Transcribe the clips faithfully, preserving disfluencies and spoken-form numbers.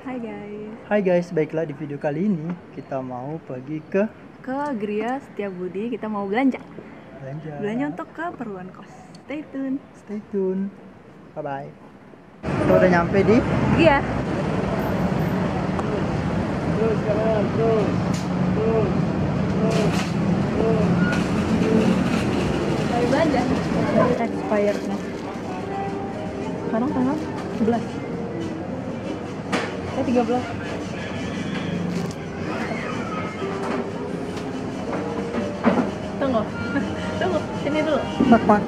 Hai guys. Hai guys, baiklah di video kali ini kita mau pergi ke Ke Gria Setiabudi, kita mau belanja. belanja. Belanja untuk keperluan kos. Stay tune. Stay tune. Bye bye. Kita udah nyampe di Iya. Terus kanan, terus. Terus. Terus. Terus. Mari belanja. Expirednya. Sekarang tanggal sebelas. Eh tiga belas. Tunggu. Tunggu, sini dulu. Mak mak.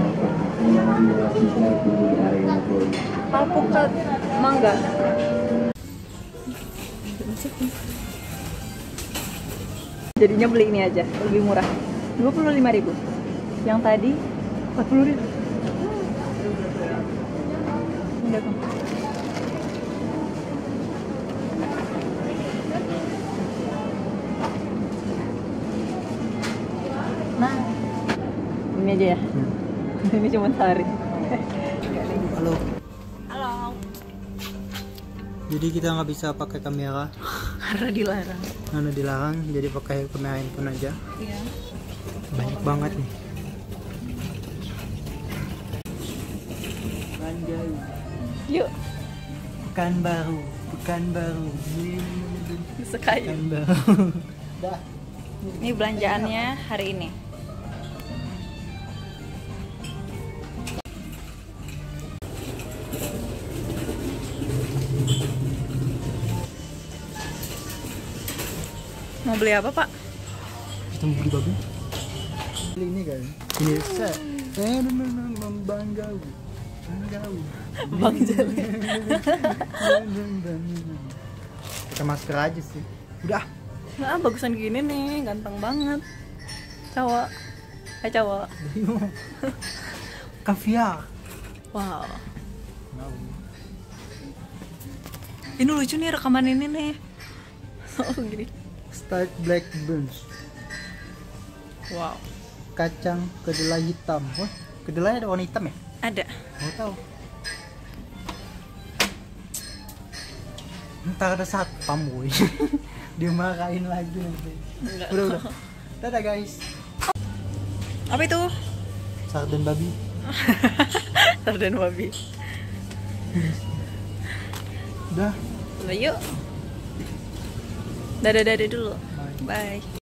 Alpukat mangga. Jadinya beli ini aja, lebih murah. dua puluh lima ribu. Yang tadi empat puluh ribu. Enggak kan? Nah, ini aja ya. Hmm. Ini cuma sehari. Halo. Halo. Jadi kita nggak bisa pakai kamera Karena dilarang. karena dilarang, jadi pakai kamera handphone aja. Iya. Banyak banget nih. Anjay. Yuk, Pekan baru, pekan baru. sekali. Pekan baru. Dah. Ini belanjaannya hari ini. Mau beli apa, Pak? Kita mau beli babi. Beli ini kan. Ini set. Eh, Bang Jauh. Bang Jauh. Bang Jali. Pakai masker aja sih. Udah. Nah, bagusan gini nih, ganteng banget. Cowok. Hai cowok. Kaviar. Wow. Ini lucu nih rekaman ini nih. Oh, gini. Start black beans. Wow. Kacang kedelai hitam. Wah, kedelai ada warna hitam ya? Ada. Mau tahu? Ntar ada satpam boy. Dimarahin lagi nanti. Enggak. Udah udah. Dadah guys. Apa itu? Sarden babi. Sarden babi. Udah. Udah yuk. Dadah-dadah dulu. Bye. Bye.